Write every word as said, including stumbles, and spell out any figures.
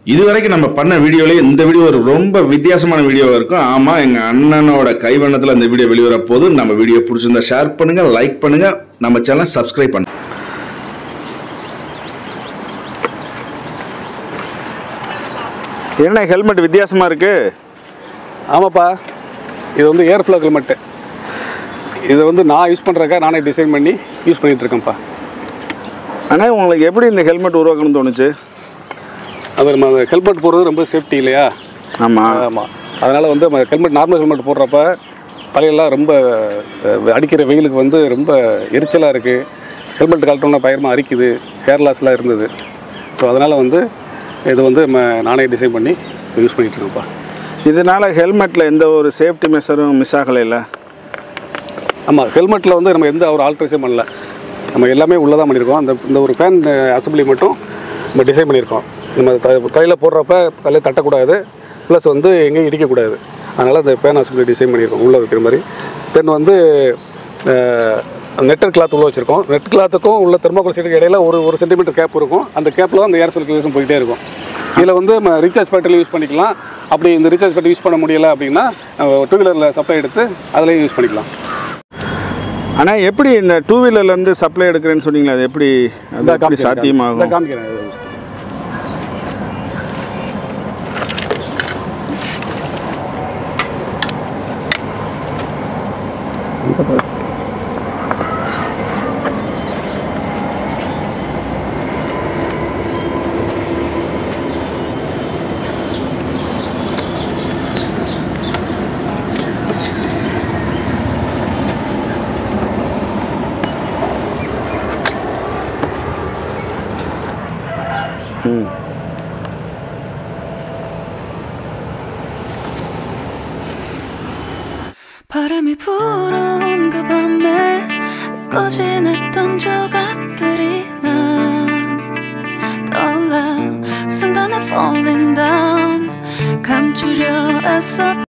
இதுவரைக்கும் நம்ம பண்ண வீடியோலயே இந்த வீடியோ ஒரு ரொம்ப வித்தியாசமான வீடியோவா இருக்கும். ஆமா, எங்க அண்ணனோட கைவண்ணத்துல இந்த வீடியோ வெளிவர போது. நம்ம வீடியோ பிடிச்சிருந்தா ஷேர் பண்ணுங்க, லைக் பண்ணுங்க, நம்ம சேனலை சப்ஸ்கிரைப் பண்ணுங்க. என்ன ஹெல்மெட் வித்தியாசமா இருக்கு? ஆமாப்பா, இது வந்து ஏர் ஃப்ளோ ஹெல்மெட்டு. இதை வந்து நான் யூஸ் பண்ணுறக்கா நானே டிசைன் பண்ணி யூஸ் பண்ணிகிட்டு இருக்கேன்ப்பா. ஆனால் உங்களுக்கு எப்படி இந்த ஹெல்மெட் உருவாக்கணும்னு தோணுச்சு? அது நம்ம ஹெல்மெட் போடுறது ரொம்ப சேஃப்டி இல்லையா? ஆமாம் ஆமாம். அதனால் வந்து நம்ம ஹெல்மெட் நார்மல் ஹெல்மெட் போடுறப்ப தலையெல்லாம் ரொம்ப அடிக்கிற வெயிலுக்கு வந்து ரொம்ப எரிச்சலாக இருக்குது. ஹெல்மெட் கழட்டோன்னா பயமாக அரிக்குது, ஹேர் லாஸ்லாம் இருந்தது. ஸோ அதனால் வந்து இது வந்து நம்ம நானே டிசைன் பண்ணி யூஸ் பண்ணிகிட்டு இருக்கோம்ப்பா. இதனால் ஹெல்மெட்டில் எந்த ஒரு சேஃப்டி மெஷரும் மிஸ் ஆகலை இல்லை? ஆமாம், ஹெல்மெட்டில் வந்து நம்ம எந்த ஒரு ஆல்ட்ரேஷன் பண்ணல, நம்ம எல்லாமே உள்ளே தான் பண்ணியிருக்கோம். அந்த இந்த ஒரு ஃபேன் அசம்பிளி மட்டும் நம்ம டிசைன் பண்ணியிருக்கோம். நம்ம த தலையில் போடுறப்ப தலையில் தட்டக்கூடாது, ப்ளஸ் வந்து எங்கேயும் இடிக்கக்கூடாது. அதனால் அந்த ஃபேன் அசம்பிளி டிசைன் பண்ணியிருக்கோம் உள்ளே வைக்கிற மாதிரி. தென் வந்து நெட்டர் கிளாத் உள்ளே வச்சுருக்கோம். நெட் கிளாத்துக்கும் உள்ள தெர்மோகோல் சீட்டுக்கு இடையில ஒரு ஒரு சென்டிமீட்டர் கேப் இருக்கும். அந்த கேப்பில் அந்த ஏர் சர்க்குலேஷன் போயிட்டே இருக்கும். இதில் வந்து நம்ம ரீசார்ஜ் பேட்டரி யூஸ் பண்ணிக்கலாம். அப்படி இந்த ரீசார்ஜ் பேட்டரி யூஸ் பண்ண முடியலை அப்படின்னா டூ வீலரில் சப்ளை எடுத்து அதிலையும் யூஸ் பண்ணிக்கலாம். ஆனால் எப்படி இந்த டூ வீலர்லேருந்து சப்ளை எடுக்கிறேன்னு சொன்னீங்களா, அது எப்படி அது சாத்தியமாகும்? காமிக்கிறேன். ம் 바람이 불어온 그 밤에 꺼진했던 조각들이 난 떠올라 순간에 falling down 감추려 애써